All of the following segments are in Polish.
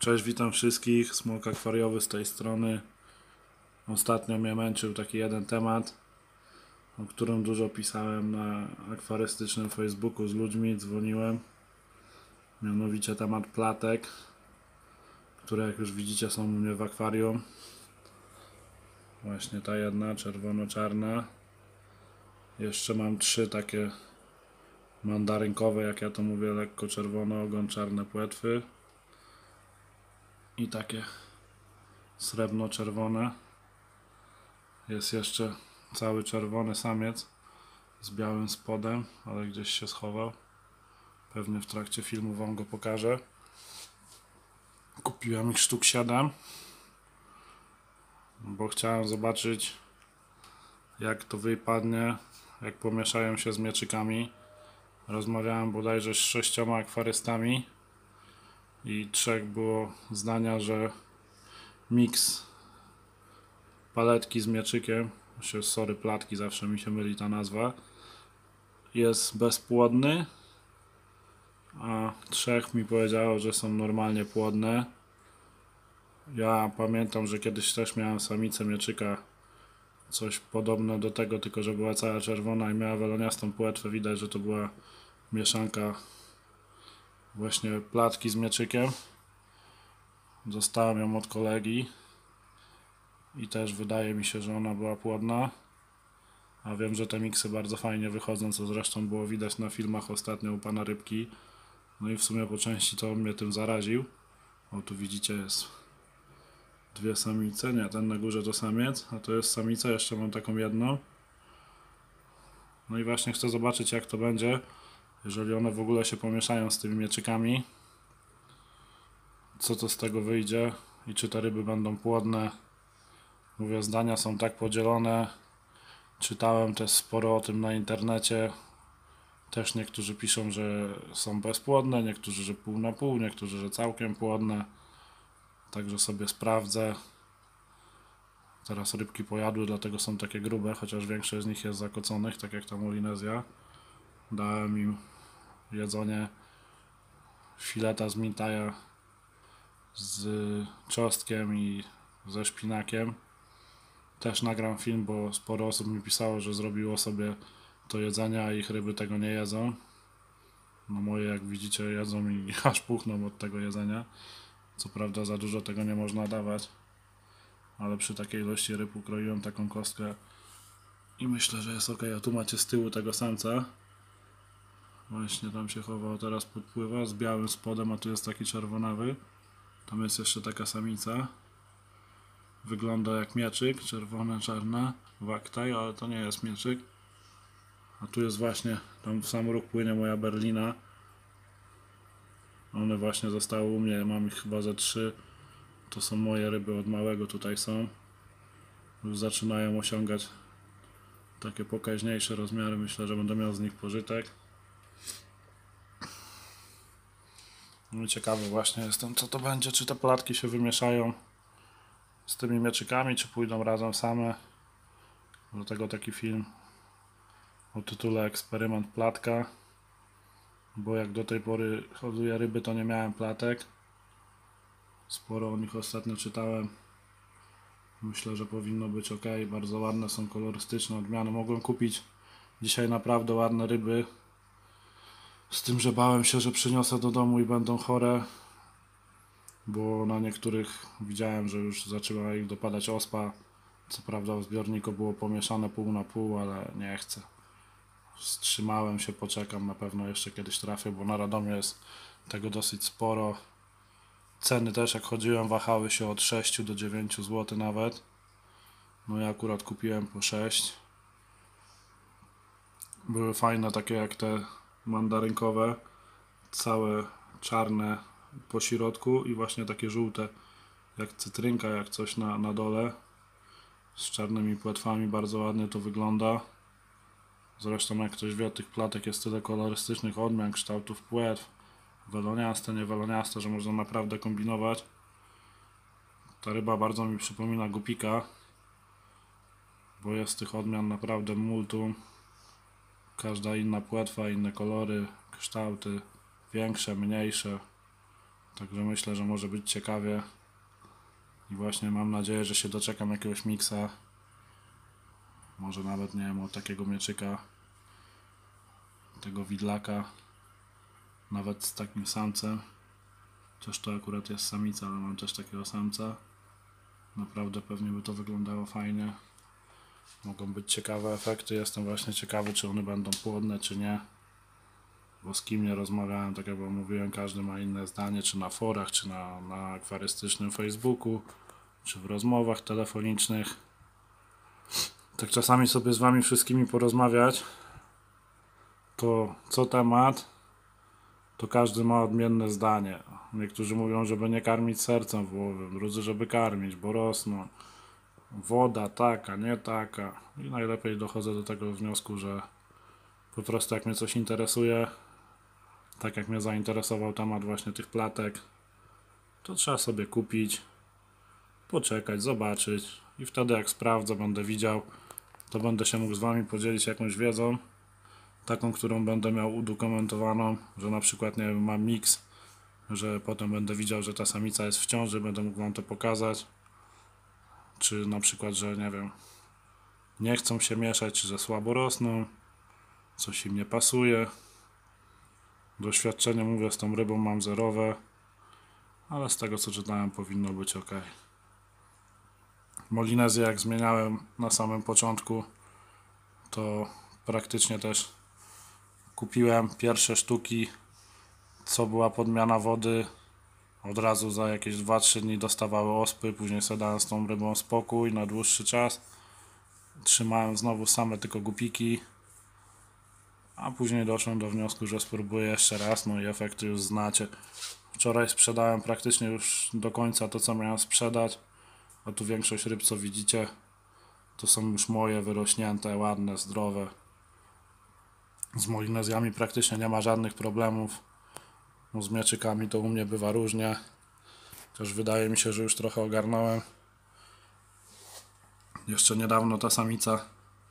Cześć, witam wszystkich. Smok akwariowy z tej strony. Ostatnio mnie męczył taki jeden temat, o którym dużo pisałem na akwarystycznym Facebooku z ludźmi, dzwoniłem. Mianowicie temat platek, które jak już widzicie są u mnie w akwarium. Właśnie ta jedna, czerwono-czarna. Jeszcze mam trzy takie mandarynkowe, jak ja to mówię, lekko czerwono, ogon czarne płetwy. I takie srebrno-czerwone. Jest jeszcze cały czerwony samiec z białym spodem, ale gdzieś się schował. Pewnie w trakcie filmu wam go pokażę. Kupiłem ich sztuk 7, bo chciałem zobaczyć, jak to wypadnie, jak pomieszają się z mieczykami. Rozmawiałem bodajże z 6 akwarystami i 3 było zdania, że miks paletki z mieczykiem, sorry, platki, zawsze mi się myli ta nazwa, jest bezpłodny, a 3 mi powiedziało, że są normalnie płodne. Ja pamiętam, że kiedyś też miałem samicę mieczyka, coś podobne do tego, tylko że była cała czerwona i miała weloniastą płetwę. Widać, że to była mieszanka właśnie platki z mieczykiem. Dostałem ją od kolegi i też wydaje mi się, że ona była płodna. A wiem, że te miksy bardzo fajnie wychodzą, co zresztą było widać na filmach ostatnio u pana Rybki. No i w sumie po części to on mnie tym zaraził. O, tu widzicie, jest dwie samice, nie, ten na górze to samiec, a to jest samica, jeszcze mam taką jedną. No i właśnie chcę zobaczyć, jak to będzie, jeżeli one w ogóle się pomieszają z tymi mieczykami. Co to z tego wyjdzie i czy te ryby będą płodne. Mówię, zdania są tak podzielone. Czytałem też sporo o tym na internecie. Też niektórzy piszą, że są bezpłodne, niektórzy, że pół na pół, niektórzy, że całkiem płodne. Także sobie sprawdzę. Teraz rybki pojadły, dlatego są takie grube, chociaż większość z nich jest zakoconych, tak jak ta Molinezja. Dałem im jedzenie fileta z mintaja z czosnkiem i ze szpinakiem. Też nagram film, bo sporo osób mi pisało, że zrobiło sobie to jedzenie, a ich ryby tego nie jedzą. No moje, jak widzicie, jedzą i aż puchną od tego jedzenia. Co prawda za dużo tego nie można dawać, ale przy takiej ilości ryb ukroiłem taką kostkę i myślę, że jest ok. A tu macie z tyłu tego samca. Właśnie tam się chował, teraz podpływa z białym spodem, a tu jest taki czerwonawy. Tam jest jeszcze taka samica. Wygląda jak mieczyk, czerwona, czarna, waktaj, ale to nie jest mieczyk. A tu jest właśnie, tam w sam róg płynie moja berlina. One właśnie zostały u mnie, mam ich chyba ze 3. To są moje ryby od małego, tutaj są. Już zaczynają osiągać takie pokaźniejsze rozmiary, myślę, że będę miał z nich pożytek. No i ciekawy właśnie jestem, co to będzie, czy te platki się wymieszają z tymi mieczykami, czy pójdą razem same. Dlatego taki film o tytule Eksperyment Platka, bo jak do tej pory hoduję ryby, to nie miałem platek. Sporo o nich ostatnio czytałem. Myślę, że powinno być ok. Bardzo ładne są, kolorystyczne odmiany. Mogłem kupić dzisiaj naprawdę ładne ryby, z tym, że bałem się, że przyniosę do domu i będą chore, bo na niektórych widziałem, że już zaczęła ich dopadać ospa. Co prawda w zbiorniku było pomieszane pół na pół, ale nie chcę. Wstrzymałem się, poczekam, na pewno jeszcze kiedyś trafię, bo na Radomiu jest tego dosyć sporo. Ceny też, jak chodziłem, wahały się od 6 do 9 zł nawet. No ja akurat kupiłem po 6. Były fajne, takie jak te mandarynkowe, całe czarne po środku i właśnie takie żółte jak cytrynka, jak coś na dole, z czarnymi płetwami. Bardzo ładnie to wygląda. Zresztą jak ktoś wie, tych platek jest tyle kolorystycznych odmian, kształtów płetw, weloniaste, nie weloniaste, że można naprawdę kombinować. Ta ryba bardzo mi przypomina gupika, bo jest tych odmian naprawdę multum. Każda inna płetwa, inne kolory, kształty, większe, mniejsze. Także myślę, że może być ciekawie. I właśnie mam nadzieję, że się doczekam jakiegoś miksa. Może nawet, nie wiem, od takiego mieczyka, tego widlaka, nawet z takim samcem. Chociaż to akurat jest samica, ale mam też takiego samca. Naprawdę pewnie by to wyglądało fajnie. Mogą być ciekawe efekty. Jestem właśnie ciekawy, czy one będą płodne, czy nie. Bo z kim nie rozmawiałem, tak jak wam mówiłem, każdy ma inne zdanie, czy na forach, czy na akwarystycznym Facebooku, czy w rozmowach telefonicznych. Tak czasami sobie z wami wszystkimi porozmawiać, to co temat, to każdy ma odmienne zdanie. Niektórzy mówią, żeby nie karmić sercem wołowym, drudzy, żeby karmić, bo rosną. Woda taka, nie taka. I najlepiej dochodzę do tego wniosku, że po prostu jak mnie coś interesuje, tak jak mnie zainteresował temat właśnie tych platek, to trzeba sobie kupić, poczekać, zobaczyć i wtedy jak sprawdzę, będę widział, to będę się mógł z wami podzielić jakąś wiedzą, taką, którą będę miał udokumentowaną, że na przykład, nie wiem, mam miks, że potem będę widział, że ta samica jest w ciąży, będę mógł wam to pokazać, czy na przykład, że nie wiem, nie chcą się mieszać, czy że słabo rosną, coś im nie pasuje. Doświadczenie, mówię, z tą rybą mam zerowe, ale z tego co czytałem, powinno być ok. Molinezję jak zmieniałem na samym początku, to praktycznie też kupiłem pierwsze sztuki, co była podmiana wody, od razu za jakieś 2-3 dni dostawały ospy, później sobie dałem z tą rybą spokój na dłuższy czas, trzymałem znowu same tylko gupiki, a później doszłem do wniosku, że spróbuję jeszcze raz, no i efekty już znacie. Wczoraj sprzedałem praktycznie już do końca to, co miałem sprzedać, a tu większość ryb, co widzicie, to są już moje, wyrośnięte, ładne, zdrowe. Z molinezjami praktycznie nie ma żadnych problemów. No z mieczykami to u mnie bywa różnie. Chociaż wydaje mi się, że już trochę ogarnąłem. Jeszcze niedawno ta samica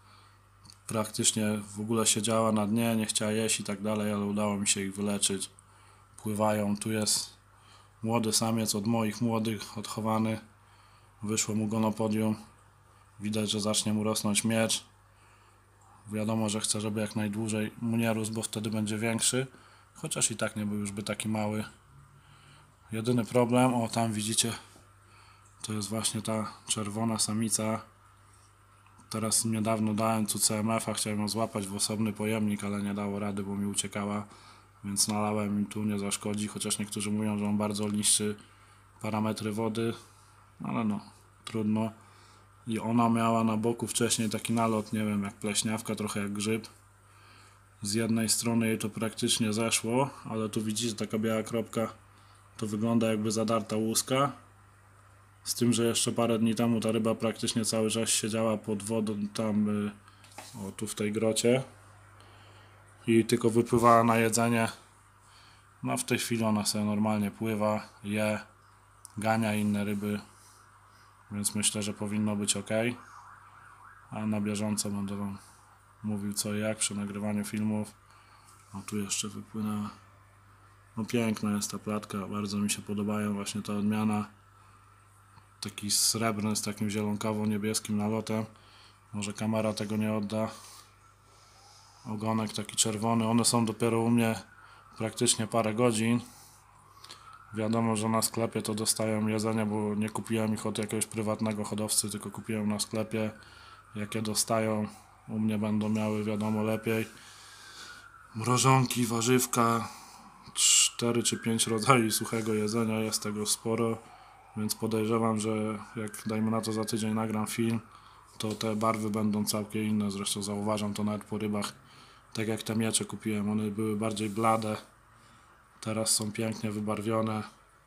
praktycznie w ogóle siedziała na dnie, nie chciała jeść i tak dalej, ale udało mi się ich wyleczyć. Pływają, tu jest młody samiec od moich młodych, odchowany. Wyszło mu gonopodium. Widać, że zacznie mu rosnąć miecz. Wiadomo, że chcę, żeby jak najdłużej mu nie rósł, bo wtedy będzie większy. Chociaż i tak nie był już by taki mały. Jedyny problem, o tam widzicie, to jest właśnie ta czerwona samica. Teraz niedawno dałem tu CMF-a, chciałem ją złapać w osobny pojemnik, ale nie dało rady, bo mi uciekała. Więc nalałem im tu, nie zaszkodzi, chociaż niektórzy mówią, że on bardzo niszczy parametry wody. Ale no, trudno. I ona miała na boku wcześniej taki nalot, nie wiem, jak pleśniawka, trochę jak grzyb. Z jednej strony jej to praktycznie zeszło, ale tu widzicie, taka biała kropka, to wygląda jakby zadarta łuska. Z tym, że jeszcze parę dni temu ta ryba praktycznie cały czas siedziała pod wodą tam, o tu w tej grocie. I tylko wypływała na jedzenie. No w tej chwili ona sobie normalnie pływa, je, gania inne ryby. Więc myślę, że powinno być ok. A na bieżąco będę wam mówił co i jak przy nagrywaniu filmów. O tu jeszcze wypłynęła. No piękna jest ta platka, bardzo mi się podobają właśnie ta odmiana. Taki srebrny z takim zielonkawo-niebieskim nalotem. Może kamera tego nie odda. Ogonek taki czerwony. One są dopiero u mnie praktycznie parę godzin. Wiadomo, że na sklepie to dostają jedzenie, bo nie kupiłem ich od jakiegoś prywatnego hodowcy, tylko kupiłem na sklepie. Jakie dostają, u mnie będą miały, wiadomo, lepiej. Mrożonki, warzywka, 4 czy 5 rodzajów suchego jedzenia, jest tego sporo. Więc podejrzewam, że jak dajmy na to za tydzień nagram film, to te barwy będą całkiem inne. Zresztą zauważam to nawet po rybach. Tak jak te miecze kupiłem, one były bardziej blade. Teraz są pięknie wybarwione.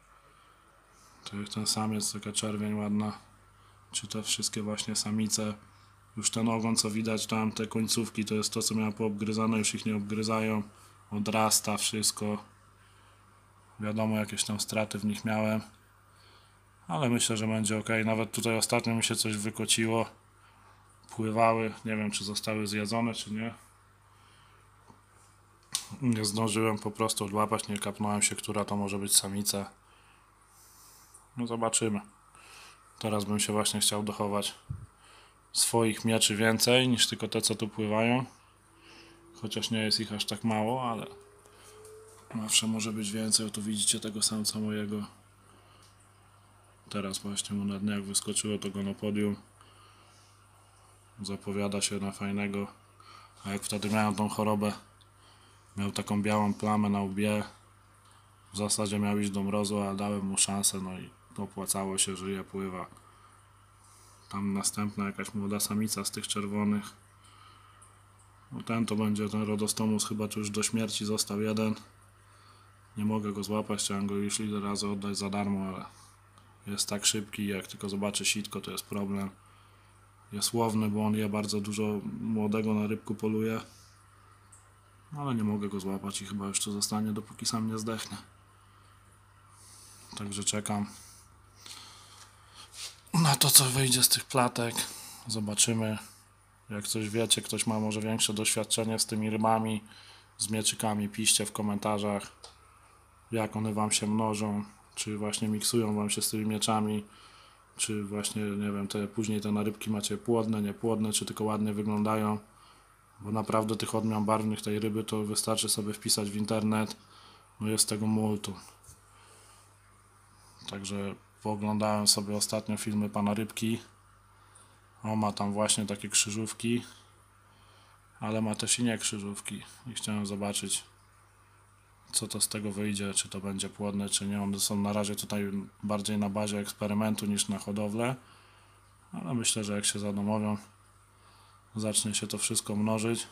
To jest ten samiec, taka czerwień ładna. Czy te wszystkie właśnie samice. Już ten ogon, co widać tam, te końcówki, to jest to, co miałem poobgryzane, już ich nie obgryzają. Odrasta wszystko. Wiadomo, jakieś tam straty w nich miałem. Ale myślę, że będzie ok. Nawet tutaj ostatnio mi się coś wykociło. Pływały. Nie wiem, czy zostały zjedzone, czy nie. Nie zdążyłem po prostu odłapać. Nie kapnąłem się, która to może być samica. No zobaczymy. Teraz bym się właśnie chciał dochować swoich mieczy więcej niż tylko te, co tu pływają. Chociaż nie jest ich aż tak mało, ale zawsze może być więcej. O, tu widzicie tego samca mojego. Teraz właśnie mu na dniach wyskoczyło to gonopodium. Zapowiada się na fajnego. A jak wtedy miałem tą chorobę, miał taką białą plamę na łbie. W zasadzie miał iść do mrozu, ale dałem mu szansę, no i opłacało się, żyje, pływa. Tam następna jakaś młoda samica z tych czerwonych. No ten to będzie ten Rhodostomus, chyba tu już do śmierci został jeden. Nie mogę go złapać, chciałem go już ile razy oddać za darmo, ale jest tak szybki, jak tylko zobaczy sitko, to jest problem. Jest łowny, bo on je bardzo dużo młodego na rybku poluje. Ale nie mogę go złapać i chyba już tu zostanie, dopóki sam nie zdechnie. Także czekam na to, co wyjdzie z tych platek. Zobaczymy. Jak coś wiecie, ktoś ma może większe doświadczenie z tymi rybami, z mieczykami, piszcie w komentarzach, jak one wam się mnożą, czy właśnie miksują wam się z tymi mieczami, czy właśnie, nie wiem, później te narybki macie płodne, niepłodne, czy tylko ładnie wyglądają, bo naprawdę tych odmian barwnych tej ryby to wystarczy sobie wpisać w internet, no jest tego multum. Także pooglądałem sobie ostatnio filmy pana Rybki. O, ma tam właśnie takie krzyżówki, ale ma też i nie krzyżówki i chciałem zobaczyć, co to z tego wyjdzie, czy to będzie płodne, czy nie. One są na razie tutaj bardziej na bazie eksperymentu niż na hodowlę, ale myślę, że jak się zadomowią, zacznie się to wszystko mnożyć,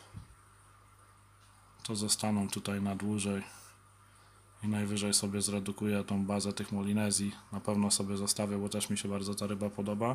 to zostaną tutaj na dłużej i najwyżej sobie zredukuję tą bazę tych Molinezji. Na pewno sobie zostawię, bo też mi się bardzo ta ryba podoba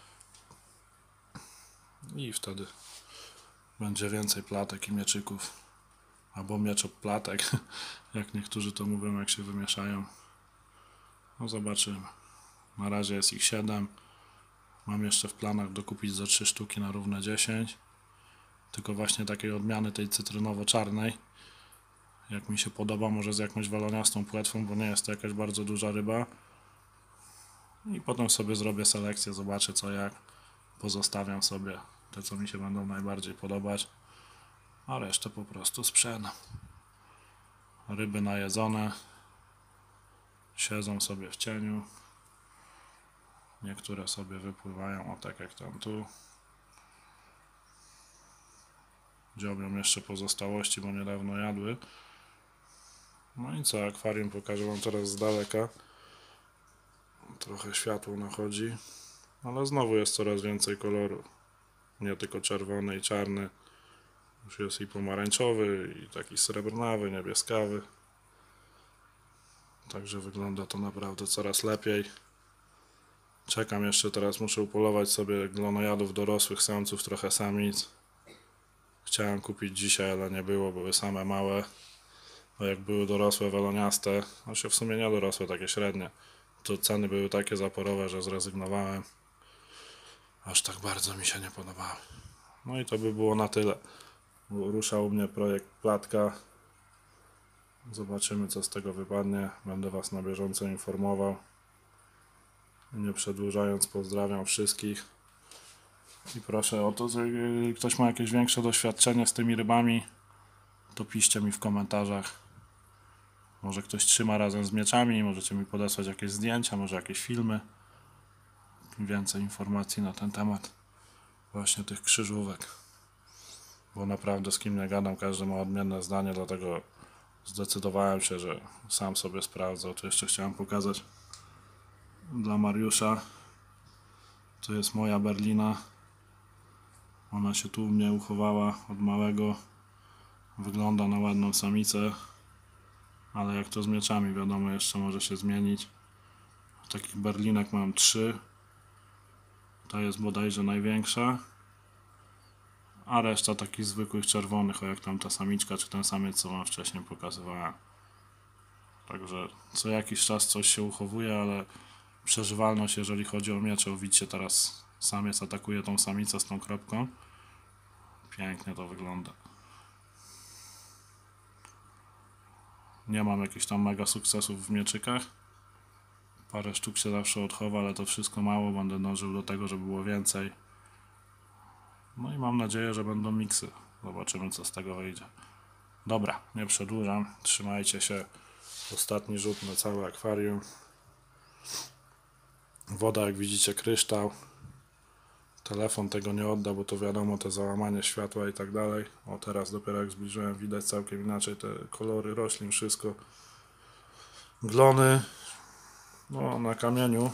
i wtedy będzie więcej platek i mieczyków, albo mieczoplatek, jak niektórzy to mówią, jak się wymieszają. No zobaczymy. Na razie jest ich 7. Mam jeszcze w planach dokupić za 3 sztuki na równe 10. Tylko właśnie takiej odmiany tej cytrynowo-czarnej. Jak mi się podoba, może z jakąś waloniastą płetwą, bo nie jest to jakaś bardzo duża ryba. I potem sobie zrobię selekcję, zobaczę co jak. Pozostawiam sobie te, co mi się będą najbardziej podobać. A resztę po prostu sprzedam. Ryby najedzone. Siedzą sobie w cieniu. Niektóre sobie wypływają, o tak jak tam tu. Dziobią jeszcze pozostałości, bo niedawno jadły. No i co, akwarium pokażę wam teraz z daleka. Trochę światło nachodzi, ale znowu jest coraz więcej koloru. Nie tylko czerwony i czarny. Już jest i pomarańczowy, i taki srebrnawy, niebieskawy. Także wygląda to naprawdę coraz lepiej. Czekam jeszcze, teraz muszę upolować sobie glonojadów dorosłych samców, trochę samic. Chciałem kupić dzisiaj, ale nie było, były same małe. A jak były dorosłe, weloniaste, no się w sumie nie dorosłe, takie średnie, to ceny były takie zaporowe, że zrezygnowałem. Aż tak bardzo mi się nie podobały. No i to by było na tyle. Ruszał u mnie projekt Platka. Zobaczymy, co z tego wypadnie. Będę was na bieżąco informował. Nie przedłużając, pozdrawiam wszystkich. I proszę o to, że ktoś ma jakieś większe doświadczenie z tymi rybami, to piszcie mi w komentarzach. Może ktoś trzyma razem z mieczami, możecie mi podesłać jakieś zdjęcia, może jakieś filmy. Więcej informacji na ten temat właśnie tych krzyżówek. Bo naprawdę z kim nie gadam, każdy ma odmienne zdanie, dlatego zdecydowałem się, że sam sobie sprawdzę. Tu jeszcze chciałem pokazać dla Mariusza. To jest moja Berlina. Ona się tu u mnie uchowała od małego. Wygląda na ładną samicę. Ale jak to z mieczami, wiadomo, jeszcze może się zmienić. Takich berlinek mam 3. Ta jest bodajże największa. A reszta takich zwykłych czerwonych, o jak tam ta samiczka, czy ten samiec, co wam wcześniej pokazywałem. Także co jakiś czas coś się uchowuje, ale przeżywalność, jeżeli chodzi o miecze, widzicie teraz samiec atakuje tą samicę z tą kropką. Pięknie to wygląda. Nie mam jakichś tam mega sukcesów w mieczykach. Parę sztuk się zawsze odchowa, ale to wszystko mało, będę dążył do tego, żeby było więcej. No i mam nadzieję, że będą miksy. Zobaczymy, co z tego wyjdzie. Dobra, nie przedłużam. Trzymajcie się. Ostatni rzut na całe akwarium. Woda, jak widzicie, kryształ. Telefon tego nie odda, bo to wiadomo, te załamanie światła i tak dalej. O, teraz dopiero jak zbliżyłem, widać całkiem inaczej te kolory roślin, wszystko. Glony. No, na kamieniu.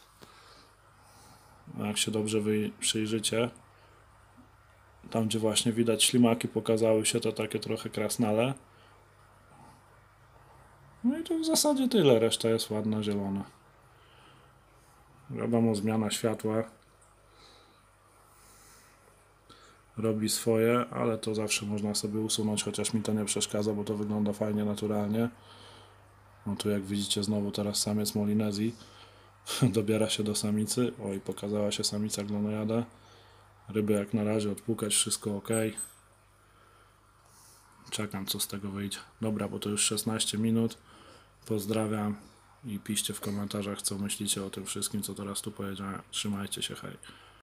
Jak się dobrze przyjrzycie, tam gdzie właśnie widać ślimaki pokazały się, to takie trochę krasnale. No i to w zasadzie tyle, reszta jest ładna, zielona. Wiadomo, zmiana światła robi swoje, ale to zawsze można sobie usunąć, chociaż mi to nie przeszkadza, bo to wygląda fajnie, naturalnie. No tu jak widzicie znowu teraz samiec Molinezji dobiera się do samicy. Oj, pokazała się samica glonojada. Ryby jak na razie odpłukać, wszystko ok. Czekam, co z tego wyjdzie. Dobra, bo to już 16 minut. Pozdrawiam i piszcie w komentarzach, co myślicie o tym wszystkim, co teraz tu powiedziałem. Trzymajcie się, hej.